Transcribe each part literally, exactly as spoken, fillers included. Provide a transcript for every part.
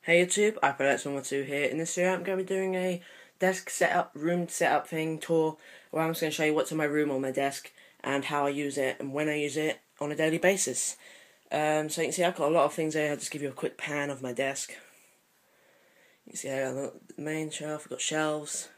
Hey YouTube, iProducts one one two here. In this video I'm going to be doing a desk setup, room setup thing tour where I'm just going to show you what's in my room on my desk and how I use it and when I use it on a daily basis. Um, so you can see I've got a lot of things there. I'll just give you a quick pan of my desk. You can see I got the main shelf, we've got shelves,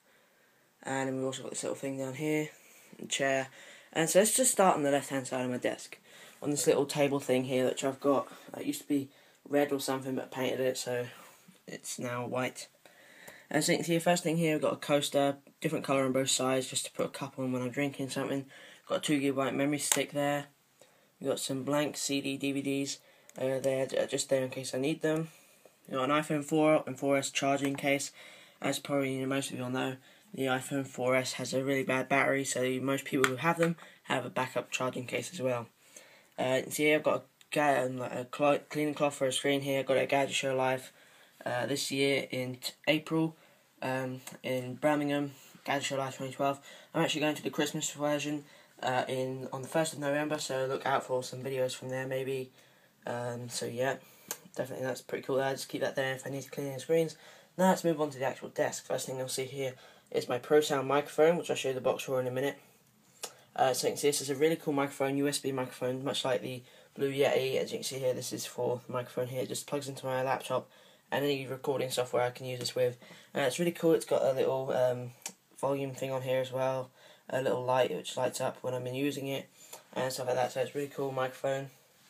and then we've also got this little thing down here, a chair. And so let's just start on the left hand side of my desk. On this little table thing here which I've got, it used to be red or something, but I painted it so it's now white. And so you can see the first thing here, we've got a coaster, different colour on both sides, just to put a cup on when I'm drinking something. Got a two gigabyte memory stick there. We've got some blank C D D V Ds uh, there, just there in case I need them. We've got an iPhone four and four S charging case. As probably you know, most of you all know, the iPhone four S has a really bad battery, so most people who have them have a backup charging case as well. Uh, you can see here I've got a Like a cleaning cloth for a screen here. I got it at Gadget Show Live uh, this year in April um, in Birmingham, Gadget Show Live twenty twelve. I'm actually going to the Christmas version uh, in on the first of November, so look out for some videos from there maybe. Um, so yeah, definitely that's pretty cool. I'll just keep that there if I need to clean any screens. Now let's move on to the actual desk. First thing you'll see here is my ProSound microphone, which I'll show you the box for in a minute. Uh, so you can see this is a really cool microphone, U S B microphone, much like the Blue Yeti. As you can see here, this is for the microphone here. It just plugs into my laptop and any recording software I can use this with. And it's really cool. It's got a little um, volume thing on here as well, a little light which lights up when I'm using it and stuff like that. So it's a really cool microphone.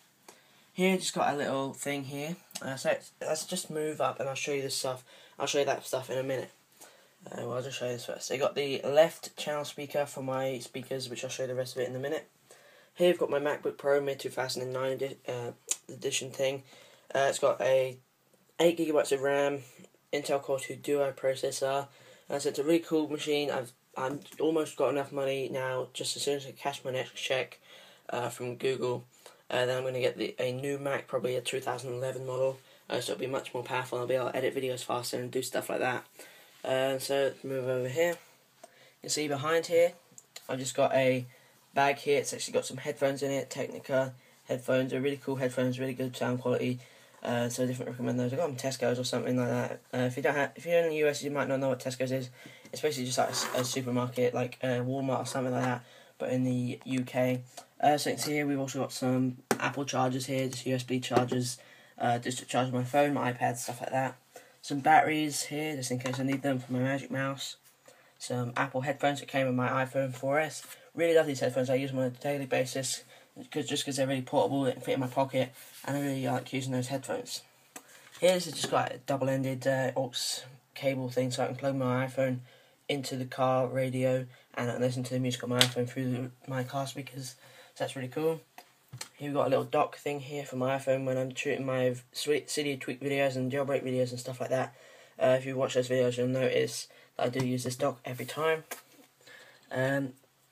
Here, just got a little thing here. Uh, so let's just move up and I'll show you this stuff. I'll show you that stuff in a minute. Uh, well, I'll just show you this first. So you got the left channel speaker for my speakers, which I'll show you the rest of it in a minute. Here you've got my MacBook Pro mid two thousand nine edi uh, edition thing. Uh, it's got a eight gigabytes of RAM, Intel Core two Duo processor. Uh, so it's a really cool machine. I've I'm almost got enough money now. Just as soon as I cash my next check uh, from Google, uh, then I'm going to get the, a new Mac, probably a two thousand eleven model. Uh, so it'll be much more powerful. I'll be able to edit videos faster and do stuff like that. Uh, so let's move over here. You can see behind here, I've just got a bag here. It's actually got some headphones in it, Technica headphones. They're really cool headphones, really good sound quality. Uh, so I definitely recommend those. I got them Tesco's or something like that. Uh, if you don't have, if you're in the U S, you might not know what Tesco's is. It's basically just like a, a supermarket, like uh, Walmart or something like that, but in the U K. Uh, so you can see here we've also got some Apple chargers here, just U S B chargers, uh, just to charge my phone, my iPad, stuff like that. Some batteries here, just in case I need them for my Magic Mouse. Some Apple headphones that came with my iPhone four S. Really love these headphones. I use them on a daily basis, cause, just because they're really portable, they can fit in my pocket, and I really like using those headphones. Here, this has just got a double-ended uh, aux cable thing, so I can plug my iPhone into the car radio and I can listen to the music on my iPhone through the, my car speakers. So that's really cool. Here we've got a little dock thing here for my iPhone when I'm shooting my sweet Cydia Tweak videos and jailbreak videos and stuff like that. Uh, if you watch those videos, you'll notice that I do use this dock every time. Um,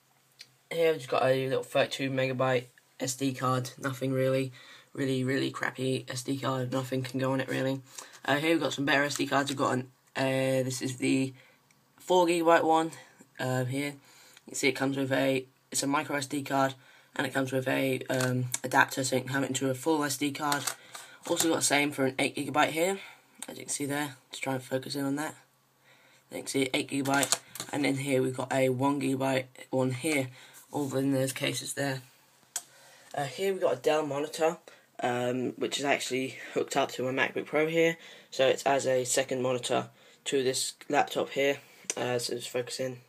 here we've just got a little thirty-two megabyte S D card. Nothing really, really, really crappy S D card. Nothing can go on it really. Uh, here we've got some better S D cards. We've got an, uh, this is the four gigabyte one. Uh, here you can see it comes with a, it's a micro S D card. And it comes with a um, adapter so you can have it into a full S D card. Also got the same for an eight gigabyte here, as you can see there. Let's try and focus in on that. You can see eight gigabyte, and then here we've got a one gigabyte one here, all in those cases there. Uh, here we've got a Dell monitor, um, which is actually hooked up to my MacBook Pro here, so it's as a second monitor to this laptop here. Uh, so just focus in.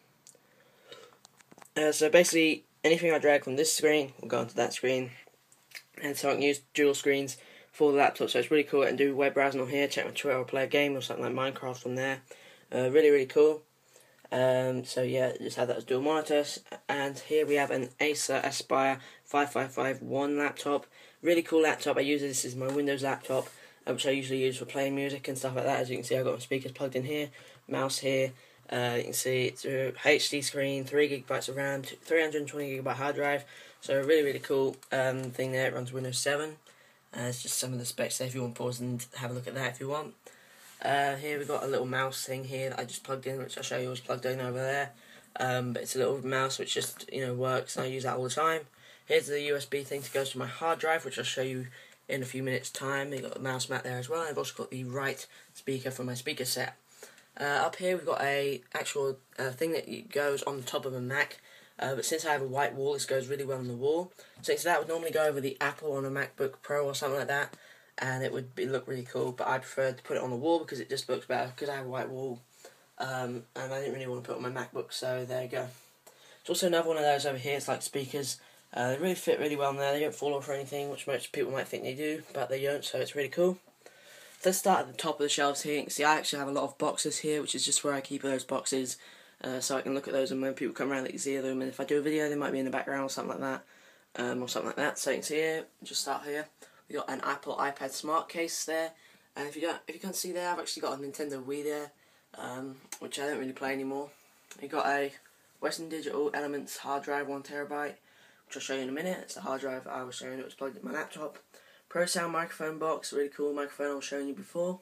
Uh, so basically, anything I drag from this screen will go onto that screen, and so I can use dual screens for the laptop. So it's really cool. I can do web browsing on here, check my Twitter, or play a game or something like Minecraft from there. Uh, really, really cool. Um, so yeah, just have that as dual monitors. And here we have an Acer Aspire five five five one laptop. Really cool laptop. I use this as my Windows laptop, uh, which I usually use for playing music and stuff like that. As you can see, I've got my speakers plugged in here, mouse here. Uh, you can see it's a H D screen, three gigabytes of RAM, three hundred twenty gigabyte hard drive. So a really, really cool um, thing there. It runs Windows seven. Uh, it's just some of the specs there if you want to pause and have a look at that if you want. Uh, here we've got a little mouse thing here that I just plugged in, which I'll show you was plugged in over there. Um, but it's a little mouse which just, you know, works, and I use that all the time. Here's the U S B thing to go to my hard drive, which I'll show you in a few minutes time. You've got the mouse mat there as well. I've also got the right speaker for my speaker set. Uh, up here we've got a actual uh, thing that goes on the top of a Mac, uh, but since I have a white wall, this goes really well on the wall. So that would normally go over the Apple on a MacBook Pro or something like that, and it would be, look really cool, but I preferred to put it on the wall because it just looks better, because I have a white wall, um, and I didn't really want to put it on my MacBook, so there you go. There's also another one of those over here. It's like speakers. Uh, they really fit really well in there. They don't fall off or anything, which most people might think they do, but they don't, so it's really cool. Let's start at the top of the shelves here. You can see I actually have a lot of boxes here, which is just where I keep those boxes, uh, so I can look at those, and when people come around they can see them, and if I do a video they might be in the background or something like that, um, or something like that. So you can see here, just start here, we got an Apple iPad Smart case there, and if you don't, if you can't see there, I've actually got a Nintendo Wii there, um, which I don't really play anymore. We got a Western Digital Elements hard drive, one terabyte, which I'll show you in a minute. It's the hard drive I was showing, it was plugged in my laptop. Pro Sound microphone box, really cool microphone I was showing you before.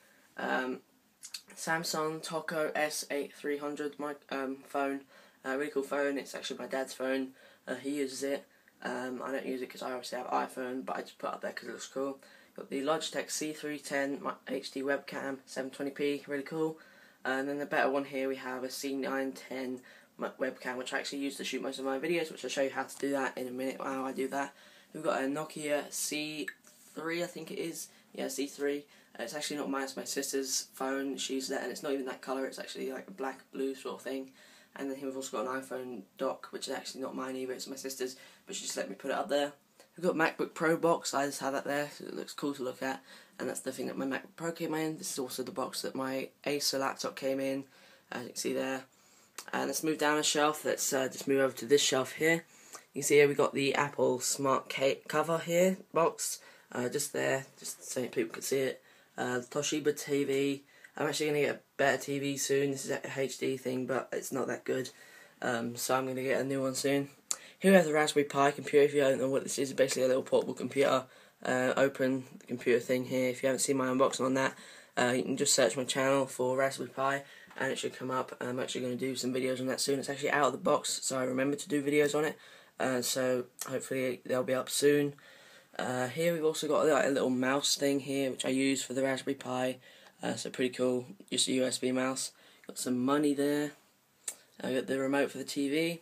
Um, Samsung Toco S eight three hundred mic, um, phone, uh, really cool phone. It's actually my dad's phone. Uh, he uses it. Um, I don't use it because I obviously have an iPhone, but I just put it up there because it looks cool. Got the Logitech C three ten H D webcam, seven twenty p, really cool. And then the better one here, we have a C nine ten webcam, which I actually use to shoot most of my videos, which I'll show you how to do that in a minute, how I do that. We've got a Nokia C three, I think it is. Yeah, C three. Uh, it's actually not mine, it's my sister's phone. She uses that, and it's not even that colour, it's actually like a black blue sort of thing. And then here we've also got an iPhone dock, which is actually not mine either, it's my sister's, but she just let me put it up there. We've got MacBook Pro box, I just have that there, so it looks cool to look at. And that's the thing that my MacBook Pro came in. This is also the box that my Acer laptop came in, as you can see there. And let's move down a shelf, let's uh, just move over to this shelf here. You can see here we've got the Apple Smart Cake cover here, box, uh, just there, just so people can see it. Uh, Toshiba T V, I'm actually going to get a better T V soon. This is a H D thing, but it's not that good, um, so I'm going to get a new one soon. Here we have the Raspberry Pi computer. If you don't know what this is, it's basically a little portable computer. Uh, open the computer thing here. If you haven't seen my unboxing on that, uh, you can just search my channel for Raspberry Pi, and it should come up. I'm actually going to do some videos on that soon. It's actually out of the box, so I remember to do videos on it. Uh, so hopefully they'll be up soon. Uh, here we've also got like, a little mouse thing here, which I use for the Raspberry Pi. Uh, so pretty cool, just a U S B mouse. Got some money there. I got the remote for the T V.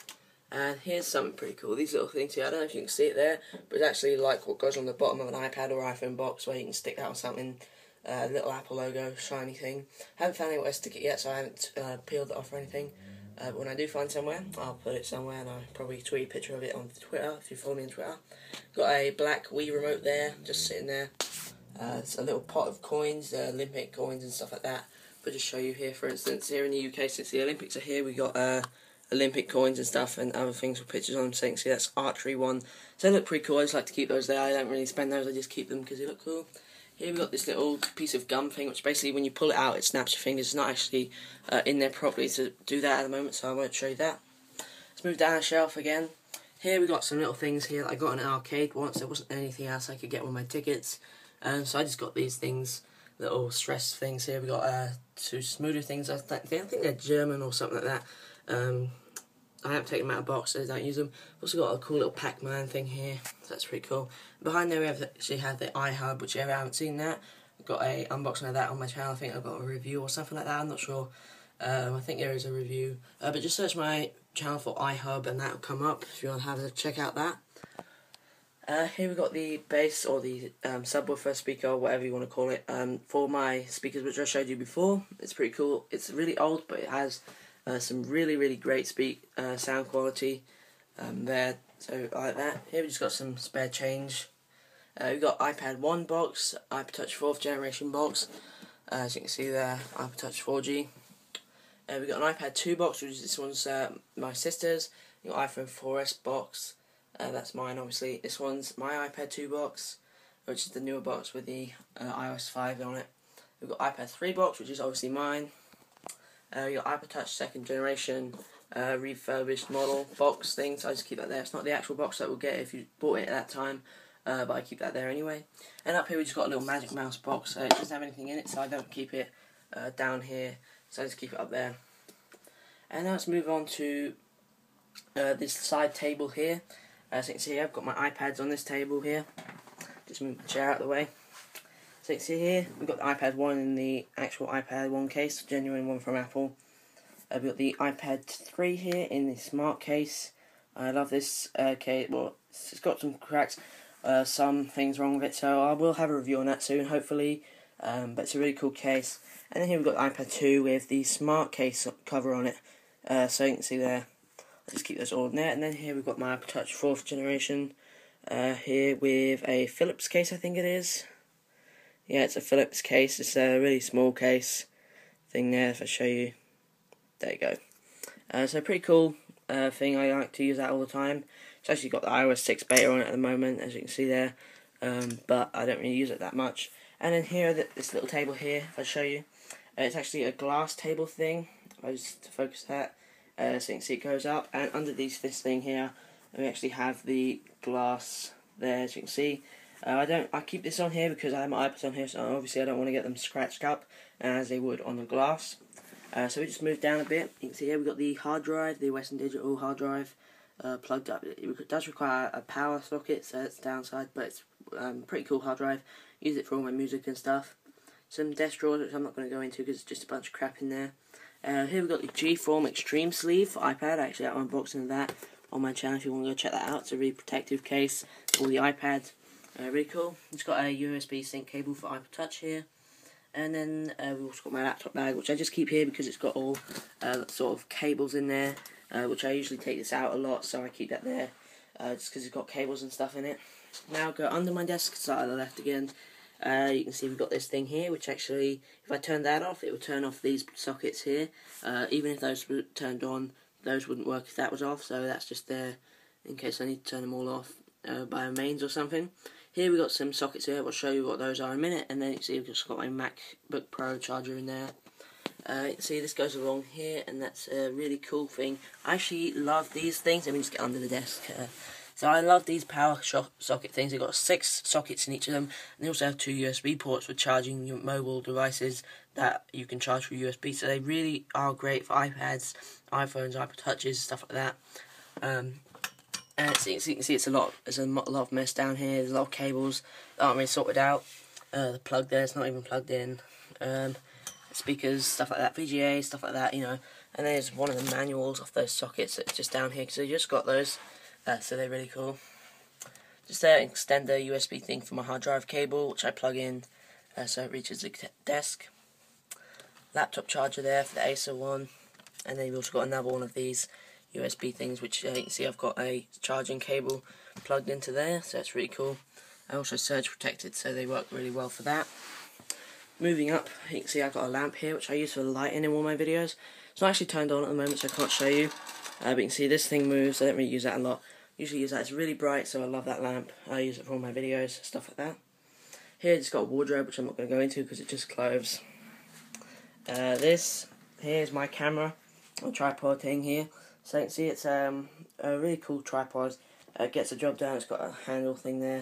And here's something pretty cool. These little things here, I don't know if you can see it there, but it's actually like what goes on the bottom of an iPad or iPhone box, where you can stick that on something. A uh, little Apple logo, shiny thing. Haven't found anywhere to stick it yet, so I haven't uh, peeled it off or anything. Uh, but when I do find somewhere, I'll put it somewhere, and I'll probably tweet a picture of it on Twitter, if you follow me on Twitter. Got a black Wii remote there, just sitting there. Uh, it's a little pot of coins, uh, Olympic coins and stuff like that. But just show you here, for instance, here in the U K, since the Olympics are here, we got uh, Olympic coins and stuff, and other things with pictures on them. So you can see that's archery one. So they look pretty cool. I just like to keep those there. I don't really spend those, I just keep them because they look cool. Here we've got this little piece of gum thing, which basically when you pull it out, it snaps your fingers. It's not actually uh, in there properly to do that at the moment, so I won't show you that. Let's move down a shelf again. Here we've got some little things here that I got in an arcade once. There wasn't anything else I could get with my tickets, um, so I just got these things, little stress things here. We've got uh, two smoother things. I think, I think they're German or something like that. Um, I haven't taken them out of the box, so I don't use them. I've also got a cool little Pac-Man thing here, so that's pretty cool. Behind there we have actually have the iHub, which if you haven't seen that, I've got a unboxing of that on my channel. I think I've got a review or something like that, I'm not sure. Um, I think there is a review, uh, but just search my channel for iHub and that will come up if you want to have a check out that. Uh, here we've got the bass, or the um, subwoofer speaker, or whatever you want to call it, um, for my speakers, which I showed you before. It's pretty cool. It's really old, but it has uh, some really, really great speak uh, sound quality um, there, so I like that. Here we've just got some spare change. Uh, we've got iPad one box, iPod fourth generation box, uh, as you can see there, iPod four G. Uh, we've got an iPad two box, which is this one's uh, my sister's. We've got iPhone four S box. Uh, that's mine, obviously. This one's my iPad two box, which is the newer box with the uh, i O S five on it. We've got iPad three box, which is obviously mine. Uh, we've got iPod Touch second generation, uh, refurbished model box thing, so I just keep that there. It's not the actual box that we'll get if you bought it at that time, uh, but I keep that there anyway. And up here we just got a little Magic Mouse box. Uh, it doesn't have anything in it, so I don't keep it uh, down here, so I just keep it up there. And now let's move on to uh, this side table here. As you can see, I've got my iPads on this table here. Just move the chair out of the way. So you can see here, we've got the iPad one in the actual iPad one case, genuine one from Apple. Uh, we've got the iPad three here in the smart case. I love this uh, case. Well, it's got some cracks, uh, some things wrong with it, so I will have a review on that soon, hopefully. Um, but it's a really cool case. And then here we've got the iPad two with the smart case cover on it. Uh, so you can see there. I'll just keep those all in there. And then here we've got my iPod Touch fourth generation. Uh, here with a Philips case, I think it is. Yeah, it's a Philips case. It's a really small case thing there, if I show you. There you go. Uh, so pretty cool uh, thing. I like to use that all the time. It's actually got the i O S six beta on it at the moment, as you can see there. Um, but I don't really use it that much. And then here, this little table here, if I show you. Uh, it's actually a glass table thing. If I just to focus that. Uh, so you can see it goes up. And underneath this thing here, we actually have the glass there, as you can see. Uh, I don't. I keep this on here because I have my iPads on here, so obviously I don't want to get them scratched up as they would on the glass. Uh, so we just moved down a bit. You can see here we've got the hard drive, the Western Digital hard drive, uh, plugged up. It does require a power socket, so that's the downside, but it's um, pretty cool hard drive. Use it for all my music and stuff. Some desk drawers, which I'm not going to go into because it's just a bunch of crap in there. Uh, here we've got the G-Form Extreme Sleeve for iPad. I actually have an unboxing of that on my channel if you want to go check that out. It's a really protective case for the iPad. Uh, really cool. It's got a U S B sync cable for iPod Touch here. And then uh, we've also got my laptop bag, which I just keep here because it's got all uh, sort of cables in there, uh, which I usually take this out a lot, so I keep that there, uh, just because it's got cables and stuff in it. Now go under my desk, side of the left again. Uh, you can see we've got this thing here, which actually, if I turn that off, it would turn off these sockets here. Uh, even if those were turned on, those wouldn't work if that was off, so that's just there in case I need to turn them all off uh, by a mains or something. Here we've got some sockets here. I'll show you what those are in a minute, and then you can see we've just got my MacBook Pro charger in there. Uh, you can see this goes along here, and that's a really cool thing. I actually love these things. Let me just get under the desk. Uh, so I love these power socket things. They've got six sockets in each of them, and they also have two U S B ports for charging your mobile devices that you can charge through U S B. So they really are great for iPads, iPhones, iPod Touches, stuff like that. Um, And so you can see it's a lot. There's a lot of mess down here. There's a lot of cables that aren't really sorted out. Uh, the plug there is not even plugged in. Um, speakers, stuff like that. V G A, stuff like that. You know. And there's one of the manuals of those sockets that's just down here because I just got those. Uh, so they're really cool. Just an extender U S B thing for my hard drive cable, which I plug in uh, so it reaches the desk. Laptop charger there for the Acer one, and then you've also got another one of these U S B things, which uh, you can see I've got a charging cable plugged into there, so that's really cool. I also surge protected, so they work really well for that. Moving up, you can see I've got a lamp here, which I use for lighting in all my videos. It's not actually turned on at the moment, so I can't show you. Uh, but you can see this thing moves. I don't really use that a lot. Usually use that. It's really bright, so I love that lamp. I use it for all my videos, stuff like that. Here it's got a wardrobe, which I'm not going to go into because it's just clothes. Uh, this here's my camera, or tripod thing here. So you can see it's um, a really cool tripod. Uh, it gets the job done. It's got a handle thing there.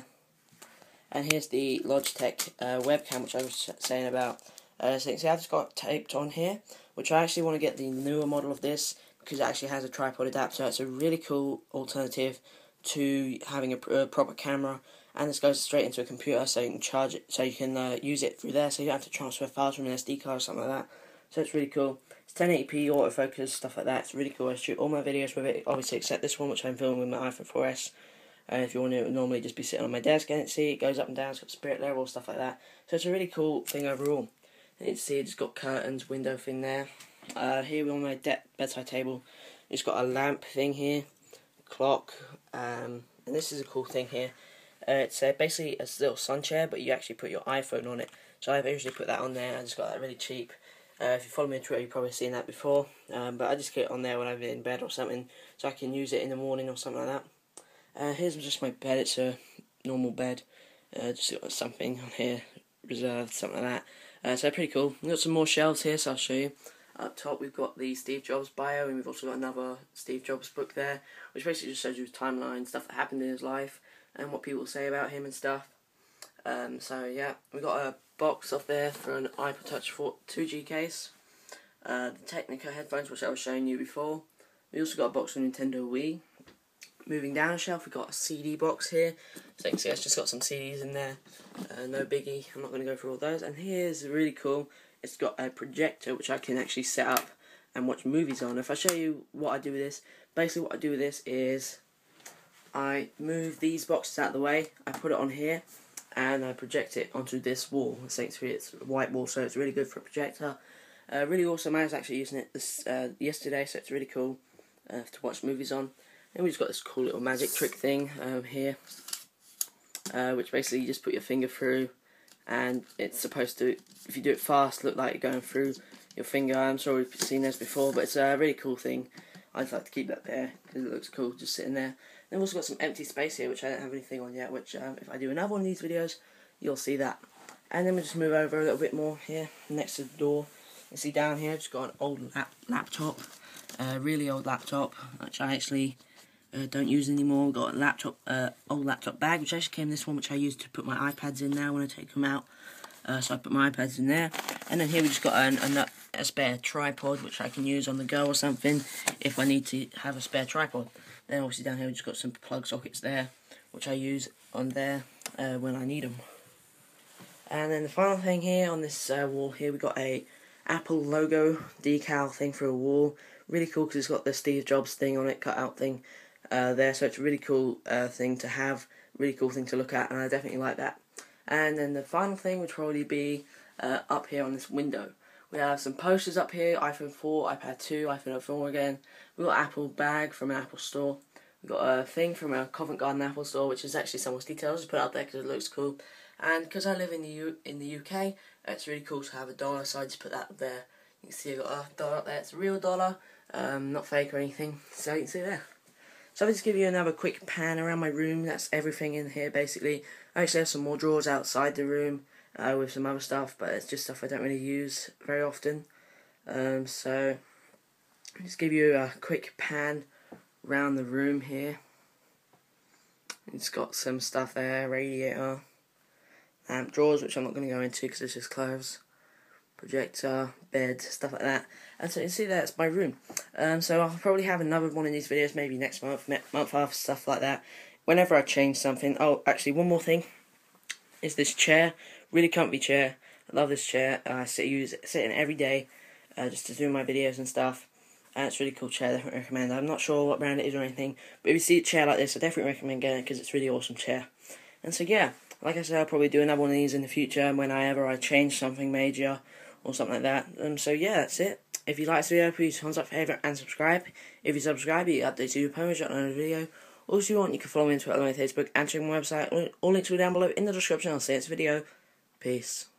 And here's the Logitech uh, webcam, which I was saying about. Uh, so you can see I've just got taped on here, which I actually want to get the newer model of this because it actually has a tripod adapter. It's a really cool alternative to having a, a proper camera, and this goes straight into a computer, so you can charge it, so you can uh, use it through there, so you don't have to transfer files from an S D card or something like that. So it's really cool. It's ten eighty p autofocus, stuff like that. It's really cool. I shoot all my videos with it, obviously except this one, which I'm filming with my iPhone four S. And uh, if you want to, it would normally just be sitting on my desk, and it see it goes up and down. It's got spirit level, stuff like that. So it's a really cool thing overall. And you can see it's got curtains, window thing there. Uh, here on my bedside table, it's got a lamp thing here, clock, um, and this is a cool thing here. Uh, it's uh, basically a little sun chair, but you actually put your iPhone on it. So I've usually put that on there. I just got that really cheap. Uh, if you follow me on Twitter, you've probably seen that before. Um, but I just get it on there when I'm in bed or something, so I can use it in the morning or something like that. Uh, here's just my bed. It's a normal bed. Uh, just got something on here reserved, something like that. Uh, so pretty cool. We've got some more shelves here, so I'll show you. Up top we've got the Steve Jobs bio, and we've also got another Steve Jobs book there, which basically just shows you his timeline, stuff that happened in his life, and what people say about him and stuff. Um, so yeah, we've got a box off there for an iPod Touch two G case. Uh, the Technica headphones, which I was showing you before. We also got a box for Nintendo Wii. moving down a shelf, we've got a C D box here. So you can see it's just got some C Ds in there. Uh, no biggie, I'm not going to go through all those. And here's really cool, it's got a projector which I can actually set up and watch movies on. If I show you what I do with this, basically what I do with this is I move these boxes out of the way, I put it on here, and I project it onto this wall. Essentially it's a white wall, so it's really good for a projector. Uh, really awesome. I was actually using it this uh, yesterday, so it's really cool uh, to watch movies on. And we've just got this cool little magic trick thing um, here, uh, which basically you just put your finger through, and it's supposed to, if you do it fast, look like you're going through your finger. I'm sure we've seen this before, but it's a really cool thing. I'd like to keep that there because it looks cool just sitting there. And we've also got some empty space here, which I don't have anything on yet, which um, if I do another one of these videos, you'll see that. And then we'll just move over a little bit more here, next to the door. You see down here, I've just got an old lap laptop, a uh, really old laptop, which I actually uh, don't use anymore. Got a laptop, uh, old laptop bag, which actually came in this one, which I use to put my iPads in now when I take them out. Uh, so I put my iPads in there. And then here we just got an, a, a spare tripod, which I can use on the go or something, if I need to have a spare tripod. Then obviously down here we just got some plug sockets there, which I use on there uh, when I need them. And then the final thing here on this uh, wall here, we got a Apple logo decal thing for a wall. Really cool because it's got the Steve Jobs thing on it, cut out thing uh, there, so it's a really cool uh, thing to have, really cool thing to look at, and I definitely like that. And then the final thing would probably be uh, up here on this window. We have some posters up here, iPhone four, iPad two, iPhone four again. We've got an Apple bag from an Apple store. We've got a thing from a Covent Garden Apple store, which is actually someone's details. Just put it up there because it looks cool. And because I live in the U in the U K, it's really cool to have a dollar, so I just put that up there. You can see I've got a dollar up there. It's a real dollar, um, not fake or anything. So you can see there. So I'll just give you another quick pan around my room. That's everything in here basically. I actually have some more drawers outside the room uh, with some other stuff, but it's just stuff I don't really use very often. Um, so I'll just give you a quick pan around the room here. It's got some stuff there, radiator, lamp, drawers, which I'm not going to go into because it's just clothes, projector, bed, stuff like that. And so you can see that's my room. Um, so I'll probably have another one of these videos maybe next month, month after, stuff like that. Whenever I change something. Oh, actually, one more thing is this chair, really comfy chair. I love this chair. I uh, sit use it, sit in it every day, uh, just to do my videos and stuff. And it's a really cool chair. I definitely recommend. I'm not sure what brand it is or anything, but if you see a chair like this, I definitely recommend getting it because it's a really awesome chair. And so yeah, like I said, I'll probably do another one of these in the future whenever I change something major or something like that. Um, so yeah, that's it. If you like this video, please thumbs up, favourite, and subscribe. If you subscribe, you get updates when I post another video. Or if you want, you can follow me on Twitter, on my Facebook, and check my website. All links will be down below in the description. I'll see you next video. Peace.